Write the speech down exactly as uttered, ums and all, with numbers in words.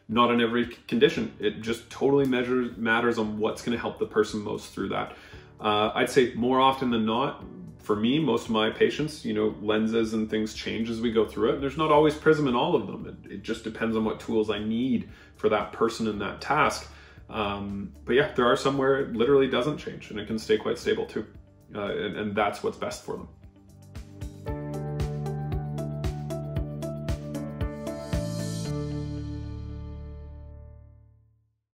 not in every condition. It just totally measures, matters on what's gonna help the person most through that. Uh, I'd say more often than not, for me, most of my patients, you know, lenses and things change as we go through it. And there's not always Prism in all of them. It, it just depends on what tools I need for that person and that task. Um, but yeah, there are some where it literally doesn't change and it can stay quite stable too. Uh, and, and that's what's best for them.